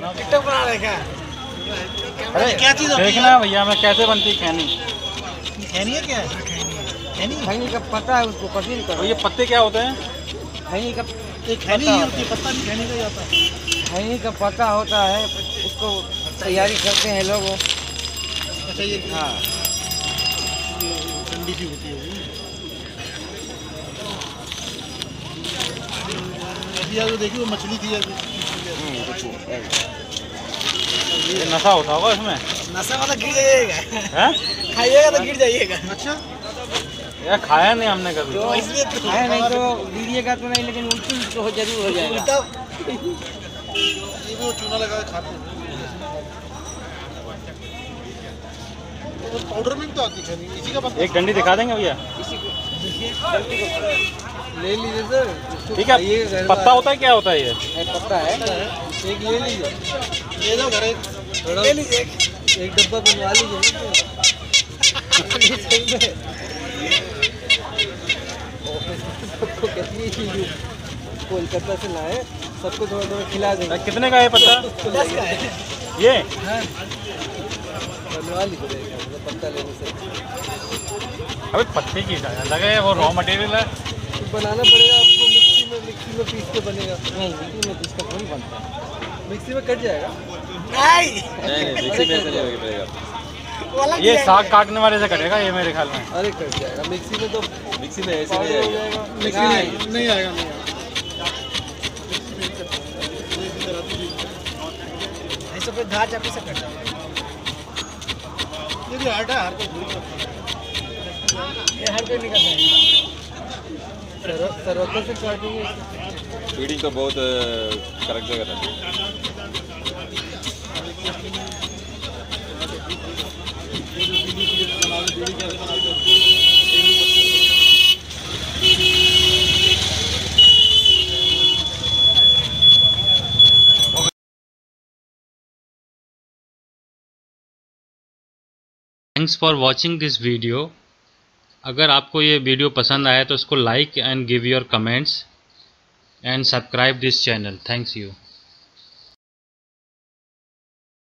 TikTok बना रहे क्या? अरे क्या चीज़ देखना भैया मैं कैसे बनती खैनी। खैनी है क्या? खैनी का पता है, उसको कभी नहीं और ये पत्ते क्या होते हैं? खैनी का खैनी ही होती है, पत्ता भी खैनी का ही होता है। खैनी का पता होता है, उसको तैयारी करते हैं लोग। अच्छा ये हाँ, ठंडी सी होती है। अभी यार देखिए वो मछली थी अभी। ये नशा होता होगा इसमें। नशा वाला गिर जाइएगा, हैं? खाइएगा तो गिर जाइएगा। अच्छा यार खाया नहीं हमने कभी। तो इसलिए तो है नहीं तो लीजिएगा तो नहीं, लेकिन उल्टी तो जरूर हो जाएगा। उल्टा ये वो चूना लगा के खाते हैं। तो पाउडर में भी तो आती है खैनी, इसी का पत्ता। एक डंडी दिखा देंगे भैया? इसी को देखिए, गलती को ले लीजिए सर। ठीक है, पत्ता होता है क्या होता है ये? पत्ता है, एक ले लीजिए। ले जाओ घर ले लीजिए एक डब्बा बनवा लीजिए। सबको कितनी चीज कोलकाता से लाए, सबको थोड़ा थोड़ा खिला देंगे। कितने का है पत्ता? 10 का है। ये बनवा लीजिए पत्ता लेने से। अबे पत्ते की अलग है, वो रॉ मटेरियल है। तो बनाना पड़ेगा आपको, मिक्सी में पीस के बनेगा। नहीं, मिक्सी में पीस का थोड़ी बनता है, मिक्सी में कट जाएगा। नहीं मिक्सी में पड़ेगा। ये साग काटने वाले से कटेगा ये मेरे ख्याल में। अरे कट जाएगा, मिक्सी में तो मिक्सी में ऐसे नहीं आएगा। नहीं आएगा ऐसे पे धार चापी से कट जाएगा। ये भी हार्ड है, हर कोई थोड़ी करता है। ये हर कोई नहीं करता है। सर्वत्र से काटेंगे। फीडिंग तो बहुत करेक्ट जगह था। Thanks for watching this video. अगर आपको ये वीडियो पसंद आया तो इसको like and give your comments and subscribe this channel. Thanks you.